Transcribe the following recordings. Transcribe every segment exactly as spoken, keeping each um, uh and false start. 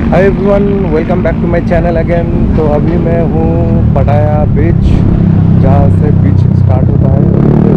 Hi everyone, welcome back to my channel again. तो अभी मैं हूँ पटाया बीच, जहाँ से बीच स्टार्ट होता है।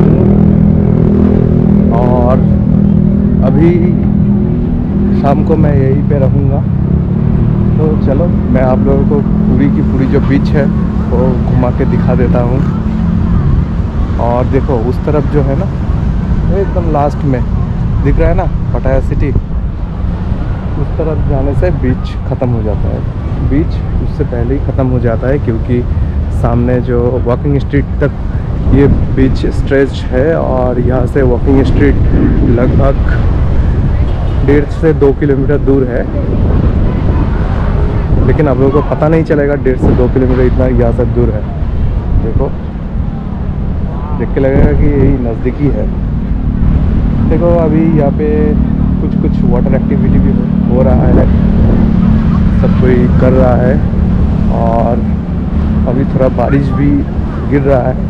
और अभी शाम को मैं यहीं पे रहूँगा। तो चलो मैं आप लोगों को पूरी की पूरी जो बीच है वो घुमा के दिखा देता हूँ। और देखो उस तरफ जो है ना, एकदम लास्ट में दिख रहा है ना पटाया सिटी, उस तरफ जाने से बीच ख़त्म हो जाता है। बीच उससे पहले ही ख़त्म हो जाता है, क्योंकि सामने जो वॉकिंग स्ट्रीट तक ये बीच स्ट्रेच है और यहाँ से वॉकिंग स्ट्रीट लगभग डेढ़ से दो किलोमीटर दूर है। लेकिन आप लोगों को पता नहीं चलेगा डेढ़ से दो किलोमीटर इतना यहाँ से दूर है। देखो देख के लगेगा कि यही नज़दीकी है। देखो अभी यहाँ पे कुछ कुछ वाटर एक्टिविटी भी हो, हो रहा है, सब कोई कर रहा है। और अभी थोड़ा बारिश भी गिर रहा है।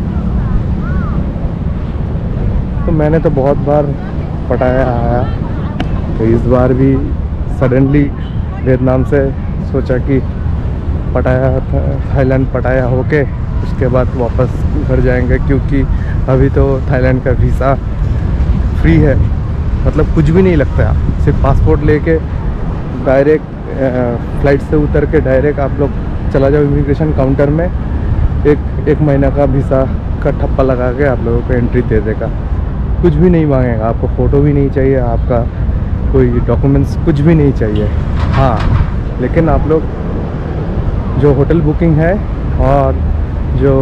तो मैंने तो बहुत बार पटाया आया, तो इस बार भी सडनली वियतनाम से सोचा कि पटाया थाईलैंड पटाया होके उसके बाद वापस घर जाएंगे, क्योंकि अभी तो थाईलैंड का वीज़ा फ्री है, मतलब कुछ भी नहीं लगता है। सिर्फ पासपोर्ट लेके डायरेक्ट फ़्लाइट से उतर के डायरेक्ट आप लोग चला जाओ इमिग्रेशन काउंटर में। एक एक महीना का वीज़ा का ठप्पा लगा के आप लोगों को एंट्री दे देगा। कुछ भी नहीं मांगेगा, आपको फ़ोटो भी नहीं चाहिए, आपका कोई डॉक्यूमेंट्स कुछ भी नहीं चाहिए। हाँ, लेकिन आप लोग जो होटल बुकिंग है और जो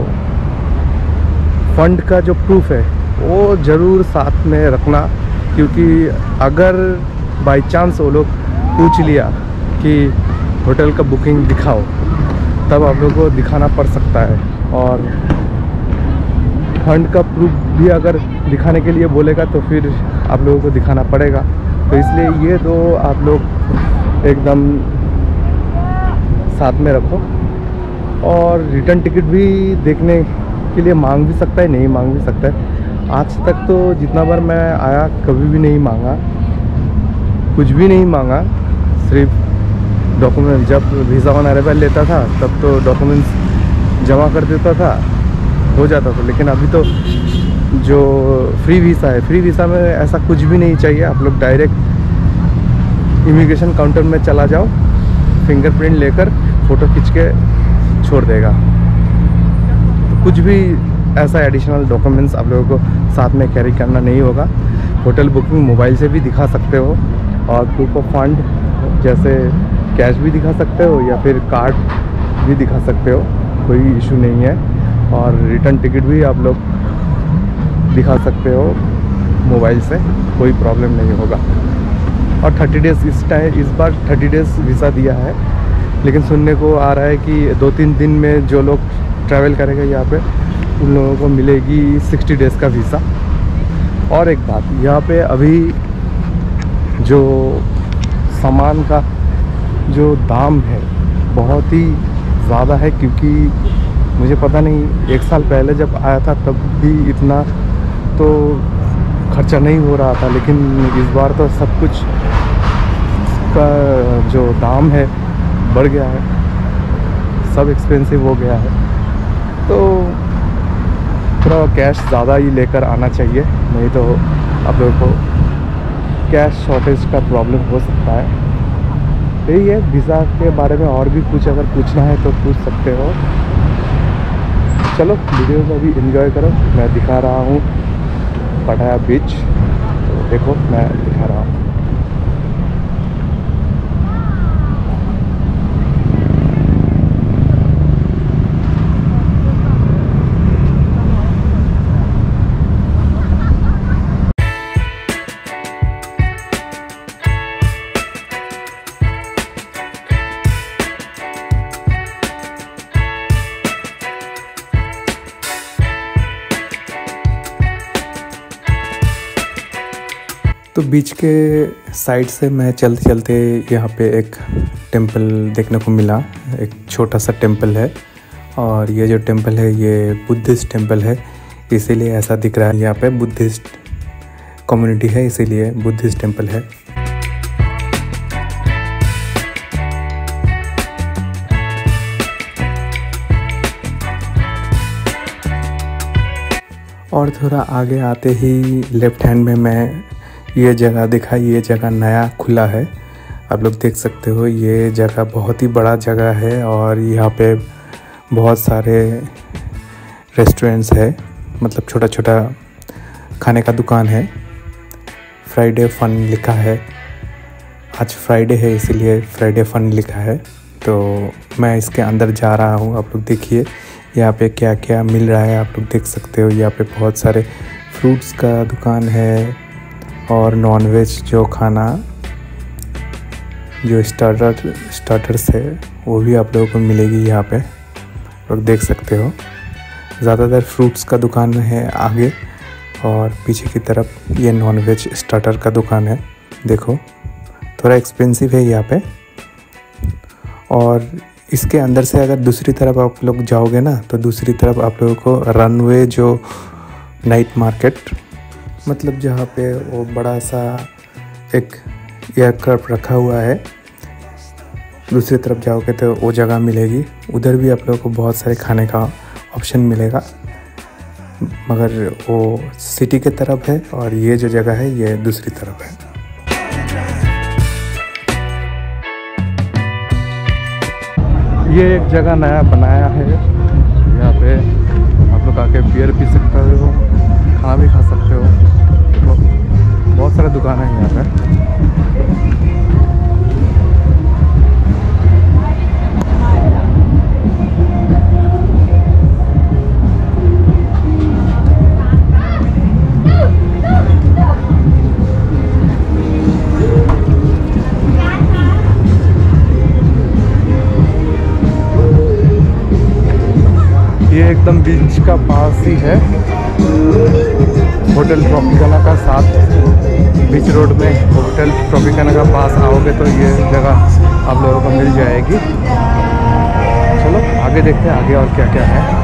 फ़ंड का जो प्रूफ है वो ज़रूर साथ में रखना, क्योंकि अगर बाय चांस वो लोग पूछ लिया कि होटल का बुकिंग दिखाओ, तब आप लोगों को दिखाना पड़ सकता है। और फंड का प्रूफ भी अगर दिखाने के लिए बोलेगा तो फिर आप लोगों को दिखाना पड़ेगा। तो इसलिए ये दो आप लोग एकदम साथ में रखो। और रिटर्न टिकट भी देखने के लिए मांग भी सकता है, नहीं मांग भी सकता है। आज तक तो जितना बार मैं आया कभी भी नहीं मांगा, कुछ भी नहीं मांगा। सिर्फ डॉक्यूमेंट, जब वीज़ा ऑन अराइवल लेता था तब तो डॉक्यूमेंट्स जमा कर देता था, हो जाता था। लेकिन अभी तो जो फ्री वीज़ा है, फ्री वीज़ा में ऐसा कुछ भी नहीं चाहिए। आप लोग डायरेक्ट इमिग्रेशन काउंटर में चला जाओ, फिंगरप्रिंट लेकर फ़ोटो खींच के छोड़ देगा। तो कुछ भी ऐसा एडिशनल डॉक्यूमेंट्स आप लोगों को साथ में कैरी करना नहीं होगा। होटल बुकिंग मोबाइल से भी दिखा सकते हो, और प्रूफ ऑफ फंड जैसे कैश भी दिखा सकते हो या फिर कार्ड भी दिखा सकते हो, कोई इशू नहीं है। और रिटर्न टिकट भी आप लोग दिखा सकते हो मोबाइल से, कोई प्रॉब्लम नहीं होगा। और थर्टी डेज़ इस टाइम इस बार थर्टी डेज़ वीज़ा दिया है, लेकिन सुनने को आ रहा है कि दो तीन दिन में जो लोग ट्रैवल करेंगे यहाँ पे उन लोगों को मिलेगी सिक्सटी डेज़ का वीज़ा। और एक बात, यहाँ पे अभी जो सामान का जो दाम है बहुत ही ज़्यादा है, क्योंकि मुझे पता नहीं एक साल पहले जब आया था तब भी इतना तो खर्चा नहीं हो रहा था, लेकिन इस बार तो सब कुछ का जो दाम है बढ़ गया है, सब एक्सपेंसिव हो गया है। तो थोड़ा कैश ज़्यादा ही लेकर आना चाहिए, नहीं तो आप लोगों को कैश शॉर्टेज का प्रॉब्लम हो सकता है। यही है, वीज़ा के बारे में और भी कुछ अगर पूछना है तो पूछ सकते हो। चलो वीडियो को अभी एंजॉय करो। मैं दिखा रहा हूँ पटाया बीच, तो देखो मैं दिखा रहा हूँ। तो बीच के साइड से मैं चलते चलते यहाँ पे एक टेंपल देखने को मिला। एक छोटा सा टेंपल है, और ये जो टेंपल है ये बुद्धिस्ट टेंपल है, इसीलिए ऐसा दिख रहा है। यहाँ पे बुद्धिस्ट कम्युनिटी है, इसीलिए बुद्धिस्ट टेंपल है। और थोड़ा आगे आते ही लेफ्ट हैंड में मैं ये जगह दिखा, ये जगह नया खुला है। आप लोग देख सकते हो ये जगह बहुत ही बड़ा जगह है और यहाँ पे बहुत सारे रेस्टोरेंट्स है, मतलब छोटा छोटा खाने का दुकान है। फ्राइडे फन लिखा है, आज फ्राइडे है इसीलिए फ्राइडे फन लिखा है। तो मैं इसके अंदर जा रहा हूँ, आप लोग देखिए यहाँ पे क्या क्या मिल रहा है। आप लोग देख सकते हो यहाँ पे बहुत सारे फ्रूट्स का दुकान है और नॉनवेज जो खाना जो स्टार्टर स्टार्टर्स है वो भी आप लोगों को मिलेगी यहाँ पे। आप लोग देख सकते हो ज़्यादातर फ्रूट्स का दुकान है आगे और पीछे की तरफ ये नॉनवेज स्टार्टर का दुकान है। देखो थोड़ा एक्सपेंसिव है यहाँ पे। और इसके अंदर से अगर दूसरी तरफ आप लोग जाओगे ना तो दूसरी तरफ आप लोगों को रनवे जो नाइट मार्केट, मतलब जहाँ पे वो बड़ा सा एक एयरक्राफ्ट रखा हुआ है, दूसरी तरफ जाओगे तो वो जगह मिलेगी। उधर भी आप लोगों को बहुत सारे खाने का ऑप्शन मिलेगा, मगर वो सिटी के तरफ है और ये जो जगह है ये दूसरी तरफ है। ये एक जगह नया बनाया है, यहाँ पे आप लोग आके बियर पी सकते हो, खाना भी खा सकते हो। तो बहुत सारे दुकान है यहाँ पे। ये एकदम बीच का पास ही है, होटल ट्रॉपिकाना का साथ बीच रोड में होटल ट्रॉपिकाना का पास आओगे तो ये जगह आप लोगों को मिल जाएगी। चलो आगे देखते हैं आगे और क्या क्या है।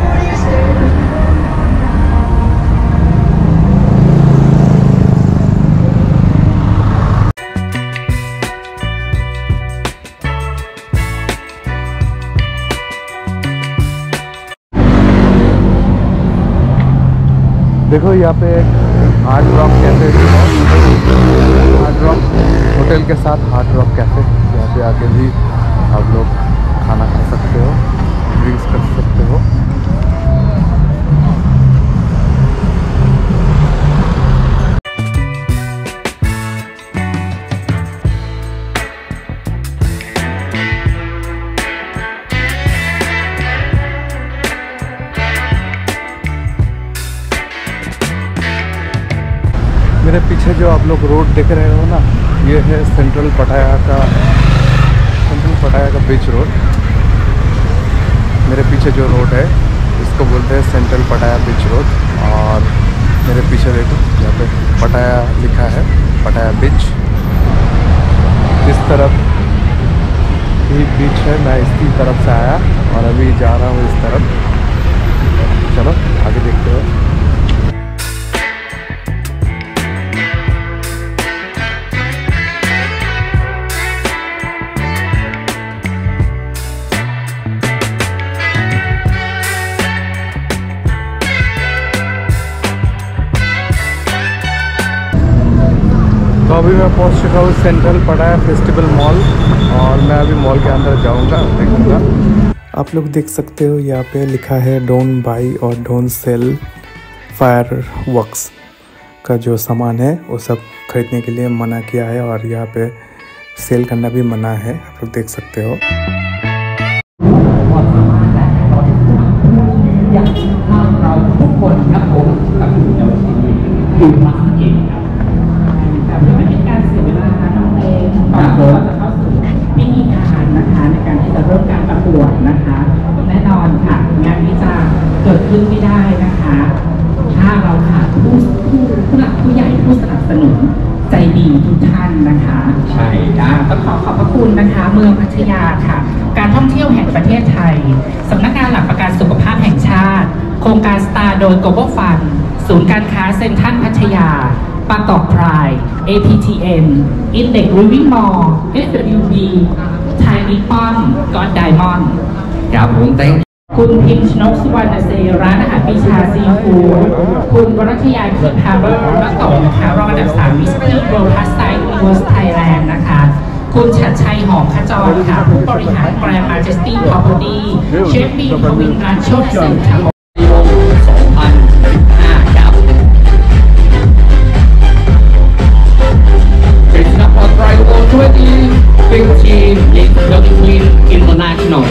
देखो यहाँ पे एक hard rock cafe, hard rock hotel के साथ हार्ड रॉक कैफे, यहाँ पे आके भी आप लोग खाना खा सकते हो, ड्रिंक्स कर सकते हो। मेरे पीछे जो आप लोग रोड देख रहे हो ना, ये है सेंट्रल पटाया का सेंट्रल पटाया का बीच रोड। मेरे पीछे जो रोड है इसको बोलते हैं सेंट्रल पटाया बीच रोड। और मेरे पीछे देखो यहाँ पे पटाया लिखा है, पटाया बीच। इस तरफ ही बीच है, मैं इसकी तरफ से आया और अभी जा रहा हूँ इस तरफ। चलो आगे देखते हो। तो अभी मैं पहुंच चुका हूँ सेंट्रल पटाया फेस्टिवल मॉल और मैं अभी मॉल के अंदर जाऊंगा, देखूंगा। आप लोग देख सकते हो यहाँ पे लिखा है डोंट बाई और डोंट सेल फायर वर्क्स का जो सामान है वो सब खरीदने के लिए मना किया है और यहाँ पे सेल करना भी मना है, आप लोग देख सकते हो। แน่นอนค่ะงานนี้จะเกิดขึ้นไม่ได้นะคะถ้าเราขาดผู้ผู้ผู้หลักผู้ใหญ่ผู้สนับสนุนใจดีทุกท่านนะคะใช่ค่ะต้องขอขอบพระคุณนะคะเมืองพัทยาค่ะการท่องเที่ยวแห่งประเทศไทยสำนักงานหลักประกันสุขภาพแห่งชาติโครงการสตาร์โดย Global Fund ศูนย์การค้าเซ็นทรัลพัทยาปากอกไพร เอ พี ที เอ็ม Index Living Mall เอส ดับเบิลยู บี ไทยนิปปอนก็อดไดมอนด์ครับผมคุณพิมชนกสุวรรณเสรีร้านอาหารปีชาซีฟู้ดคุณวรัชยาคีพาเบอร์และต่อนะคะรองอันดับสามมิสเตอร์โรทัสไซน์ยูนิเวอร์สไทยแลนด์นะคะคุณชัดชัยหอมขจรค่ะผู้บริหารแกรนด์มาเจสตี้พรอพเพอร์ตี้เชฟบีทวินรัชโชติสินค่ะสองพันสิบห้าครับ It's not a rival twenty fifteen League Queen International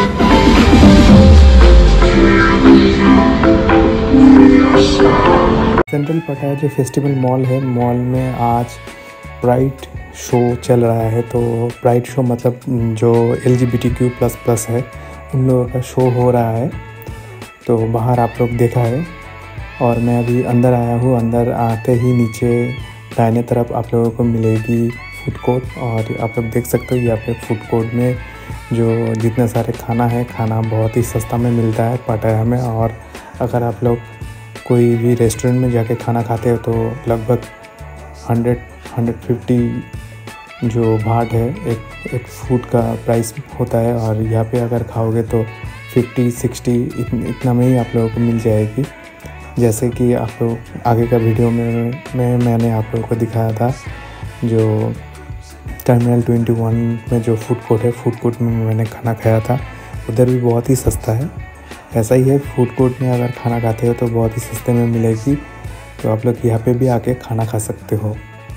central Pattaya जो फेस्टिवल मॉल है, मॉल में आज प्राइड शो चल रहा है। तो प्राइड शो मतलब जो L G B T Q plus plus है उन लोगों का शो हो रहा है। तो बाहर आप लोग देखा है और मैं अभी अंदर आया हूँ। अंदर आते ही नीचे दाहिने तरफ आप लोगों को मिलेगी फूड कोर्ट और आप लोग देख सकते हो यहाँ पे फूड कोर्ट में जो जितने सारे खाना है, खाना बहुत ही सस्ता में मिलता है पटाया में। और अगर आप लोग कोई भी रेस्टोरेंट में जाके खाना खाते हो तो लगभग हंड्रेड हंड्रेड फिफ्टी जो भाट है एक एक फूड का प्राइस होता है। और यहाँ पे अगर खाओगे तो फिफ्टी सिक्सटी इतना में ही आप लोगों को मिल जाएगी। जैसे कि आप लोग आगे का वीडियो में मैं मैंने आप लोगों को दिखाया था जो टर्मिनल ट्वेंटी वन में जो फूड कोर्ट है, फूड कोर्ट में मैंने खाना खाया था, उधर भी बहुत ही सस्ता है। ऐसा ही है, फूड कोर्ट में अगर खाना खाते हो तो बहुत ही सस्ते में मिलेगी। तो आप लोग यहाँ पे भी आके खाना खा सकते हो।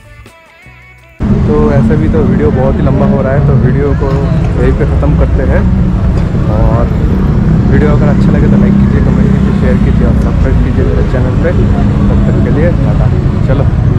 तो ऐसा भी तो वीडियो बहुत ही लंबा हो रहा है, तो वीडियो को यहीं पे ख़त्म करते हैं। और वीडियो अगर अच्छा लगे तो लाइक कीजिए, कमेंट कीजिए, शेयर कीजिए और सब्सक्राइब कीजिए मेरे चैनल पे। तब तक के लिए टाटा, चलो।